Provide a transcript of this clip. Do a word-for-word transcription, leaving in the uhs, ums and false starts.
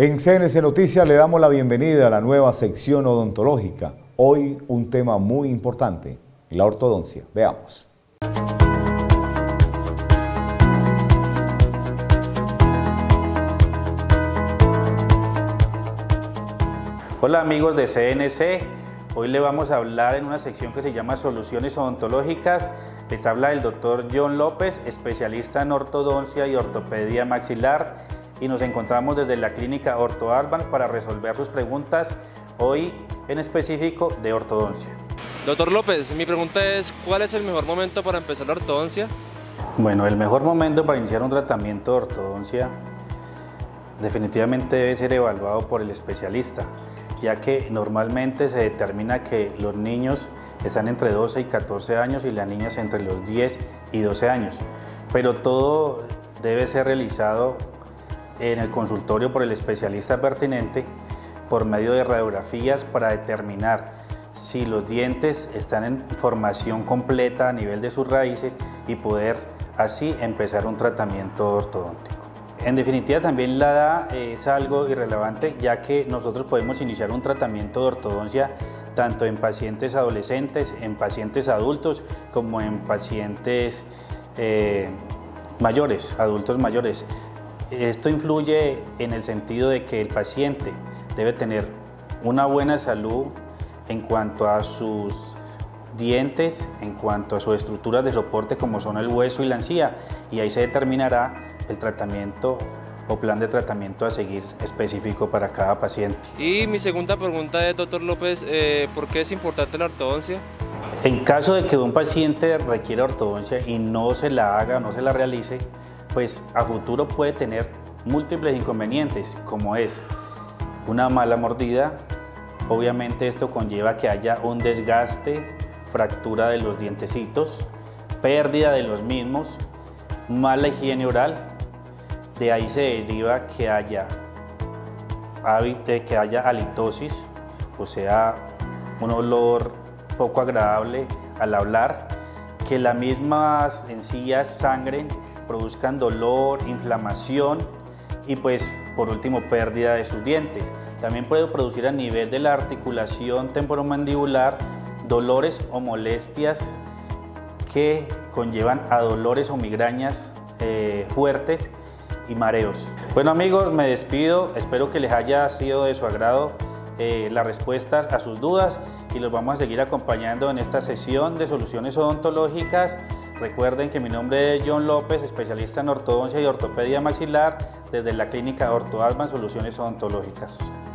En C N C Noticias le damos la bienvenida a la nueva sección odontológica. Hoy un tema muy importante, la ortodoncia. Veamos. Hola amigos de C N C, hoy le vamos a hablar en una sección que se llama Soluciones Odontológicas. Les habla el doctor John López, especialista en ortodoncia y ortopedia maxilar, y nos encontramos desde la clínica Orto Advance para resolver sus preguntas, hoy en específico de ortodoncia. Doctor López, mi pregunta es, ¿cuál es el mejor momento para empezar la ortodoncia? Bueno, el mejor momento para iniciar un tratamiento de ortodoncia definitivamente debe ser evaluado por el especialista, ya que normalmente se determina que los niños están entre doce y catorce años y las niñas entre los diez y doce años, pero todo debe ser realizado en el consultorio por el especialista pertinente por medio de radiografías para determinar si los dientes están en formación completa a nivel de sus raíces y poder así empezar un tratamiento ortodóntico. En definitiva, también la edad es algo irrelevante, ya que nosotros podemos iniciar un tratamiento de ortodoncia tanto en pacientes adolescentes, en pacientes adultos, como en pacientes eh, mayores, adultos mayores. Esto influye en el sentido de que el paciente debe tener una buena salud en cuanto a sus dientes, en cuanto a sus estructuras de soporte como son el hueso y la encía, y ahí se determinará el tratamiento o plan de tratamiento a seguir específico para cada paciente. Y mi segunda pregunta es, doctor López, eh, ¿por qué es importante la ortodoncia? En caso de que un paciente requiera ortodoncia y no se la haga o no se la realice, pues a futuro puede tener múltiples inconvenientes, como es una mala mordida. Obviamente esto conlleva que haya un desgaste, fractura de los dientecitos, pérdida de los mismos, mala higiene oral. De ahí se deriva que haya, que haya halitosis, o sea, un olor poco agradable al hablar, que las mismas encías sangren, produzcan dolor, inflamación y pues por último pérdida de sus dientes. También puede producir a nivel de la articulación temporomandibular dolores o molestias que conllevan a dolores o migrañas eh, fuertes y mareos. Bueno amigos, me despido, espero que les haya sido de su agrado eh, las respuestas a sus dudas y los vamos a seguir acompañando en esta sesión de soluciones odontológicas. Recuerden que mi nombre es John López, especialista en ortodoncia y ortopedia maxilar desde la clínica Orto Advance Soluciones Odontológicas.